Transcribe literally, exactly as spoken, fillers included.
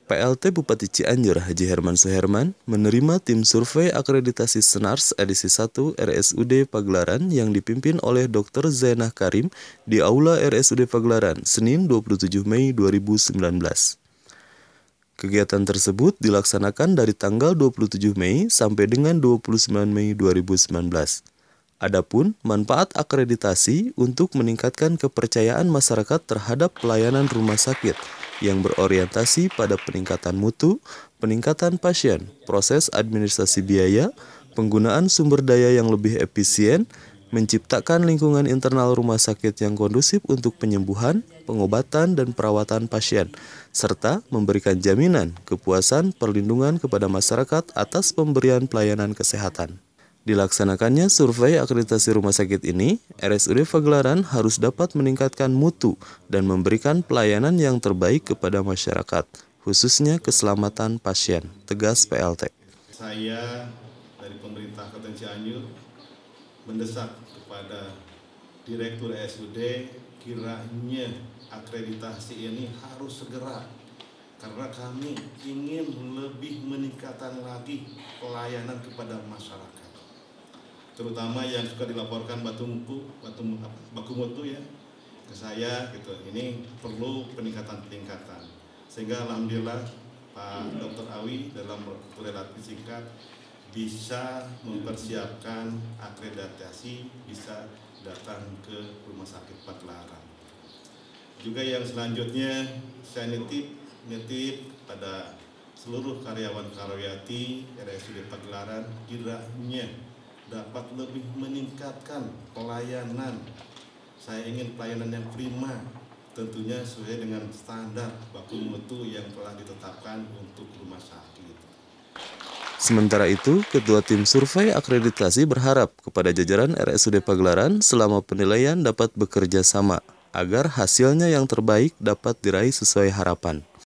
P L T Bupati Cianjur Haji Herman Suherman menerima tim survei akreditasi Senars edisi satu R S U D Pagelaran yang dipimpin oleh dokter Zainah Karim di Aula R S U D Pagelaran, Senin dua puluh tujuh Mei dua ribu sembilan belas. Kegiatan tersebut dilaksanakan dari tanggal dua puluh tujuh Mei sampai dengan dua puluh sembilan Mei dua ribu sembilan belas. Adapun manfaat akreditasi untuk meningkatkan kepercayaan masyarakat terhadap pelayanan rumah sakit yang berorientasi pada peningkatan mutu, peningkatan pasien, proses administrasi biaya, penggunaan sumber daya yang lebih efisien, menciptakan lingkungan internal rumah sakit yang kondusif untuk penyembuhan, pengobatan, dan perawatan pasien, serta memberikan jaminan kepuasan perlindungan kepada masyarakat atas pemberian pelayanan kesehatan. Dilaksanakannya survei akreditasi rumah sakit ini, R S U D Pagelaran harus dapat meningkatkan mutu dan memberikan pelayanan yang terbaik kepada masyarakat, khususnya keselamatan pasien, tegas P L T. Saya dari pemerintah Kabupaten Cianjur mendesak kepada Direktur R S U D kiranya akreditasi ini harus segera, karena kami ingin lebih meningkatkan lagi pelayanan kepada masyarakat, terutama yang suka dilaporkan batu mutu, batu baku mutu ya ke saya gitu. Ini perlu peningkatan-peningkatan, sehingga alhamdulillah Pak Dokter Awi dalam waktu relatif singkat bisa mempersiapkan akreditasi, bisa datang ke rumah sakit Pagelaran. Juga yang selanjutnya saya nitip nitip pada seluruh karyawan karyawati R S U D Pagelaran kiranya dapat lebih meningkatkan pelayanan. Saya ingin pelayanan yang prima, tentunya sesuai dengan standar baku mutu yang telah ditetapkan untuk rumah sakit. Sementara itu, Ketua Tim Survei Akreditasi berharap kepada jajaran R S U D Pagelaran selama penilaian dapat bekerja sama agar hasilnya yang terbaik dapat diraih sesuai harapan.